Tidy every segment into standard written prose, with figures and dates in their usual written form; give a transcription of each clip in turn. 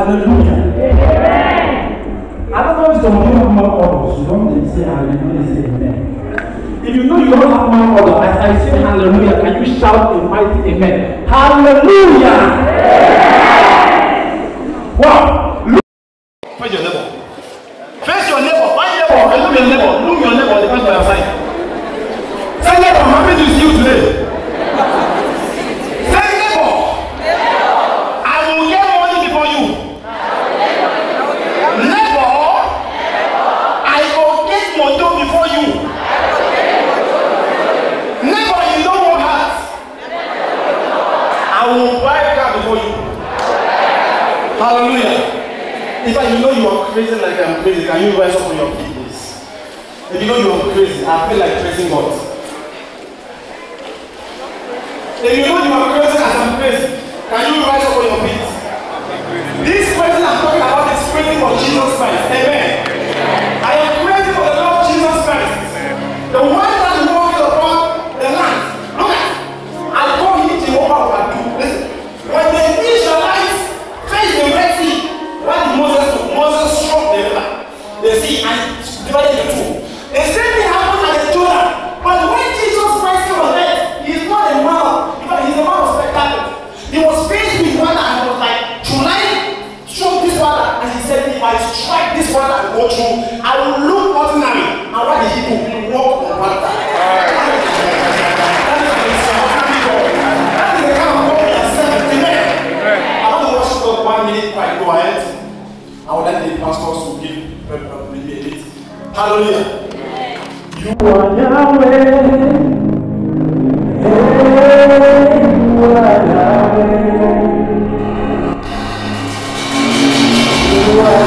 Hallelujah. Amen. I don't know if some of you have more orders. You don't say hallelujah, say amen. If you know you don't have more order, as I say hallelujah, can you shout a mighty amen? Hallelujah. Amen. Wow. Face your neighbor. Face your neighbor. Find your neighbor. Look your neighbor. Look your neighbor. The person by your side. Say neighbor, I'm happy to see you today. Say neighbor, I will get money before you. Neighbor, I will get motor before you. Neighbor, you don't want heart. I will buy a car before you. Hallelujah. If you know you are crazy like I'm crazy, can you rise up on your feet, please? If you know you are crazy, I feel like praising God. If you know you are crazy as I'm crazy, can you rise up on your feet? This person I'm talking about is crazy for Jesus Christ. Amen. I am crazy for the Lord Jesus Christ. The one that walks upon the land. Look at it. I call him Jehovah. Listen. When the Israelites faced the Red Sea, when Moses struck the sea and divided the two. The same thing happened at the Jordan. But when Jesus Christ came on earth, he is not a man. In fact, he's a man of spectacle. He was faced with water and was like, should I stroke this water? And he said, if I strike this water and go through, I will look ordinary. And what did he do? He walked on water. That is the kind of God we are serving. Amen. I want to worship God 1 minute before I go ahead. I would like the pastors to give maybe a bit. Hallelujah. You are Yahweh. You are Yahweh. You are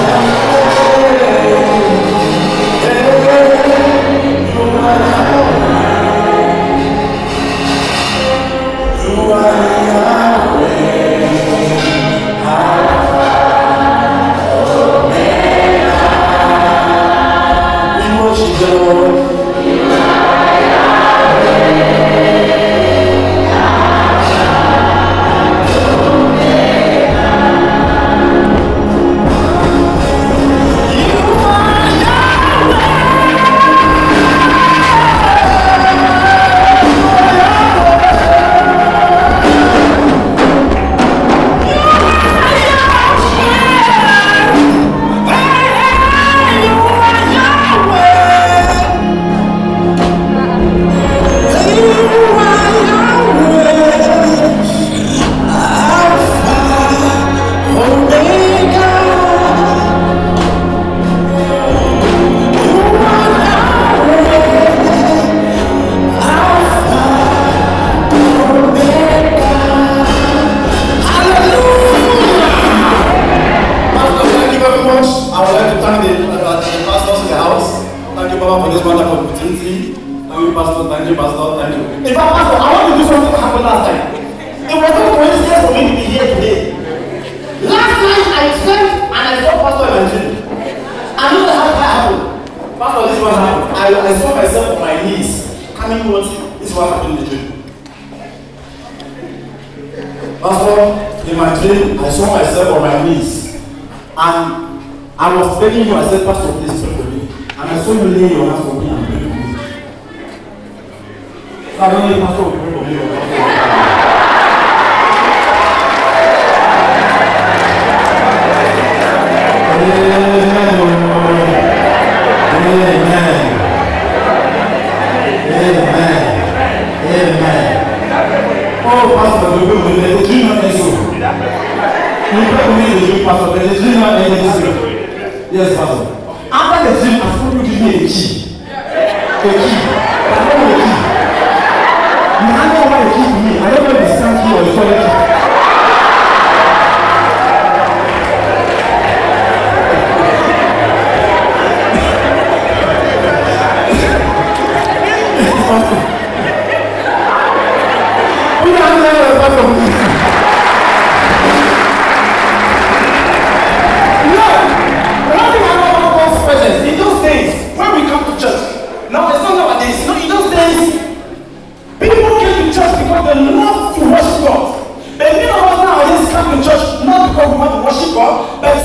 because we want to worship God, but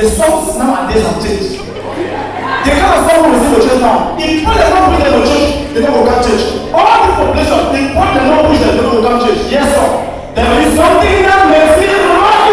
songs nowadays have changed. The kind of song we see in the church now, if people are not putting in the church, they don't go come church. All the population, if people are not pushing, they don't go come church. Yes, sir. There is something that makes it wrong.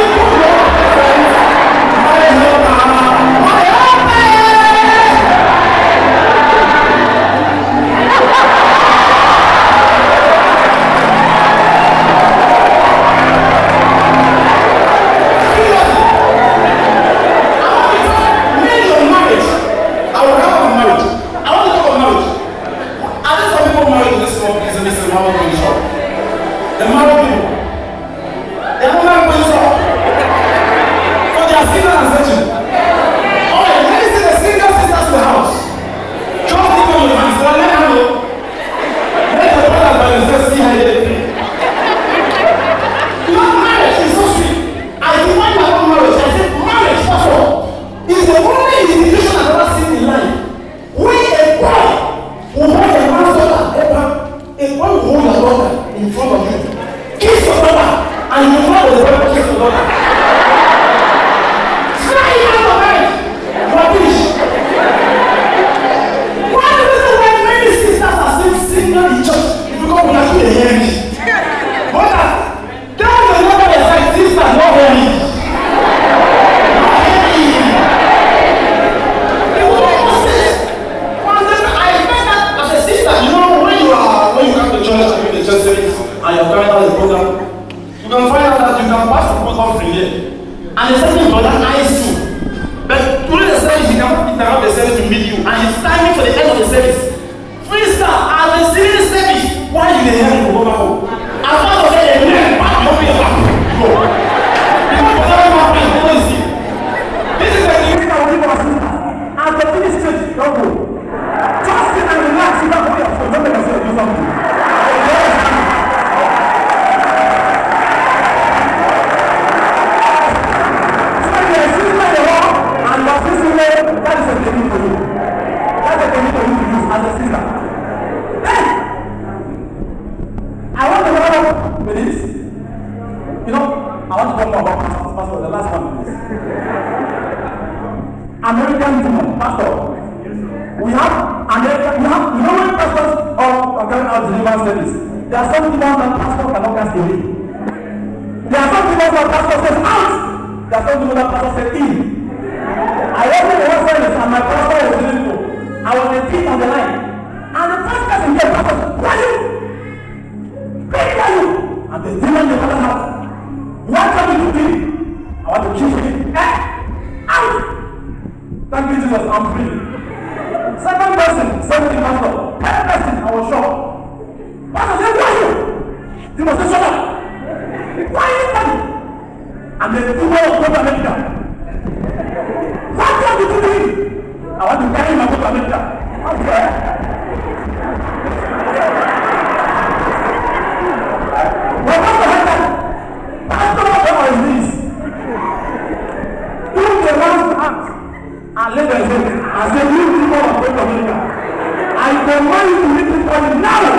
I command you to meet people now.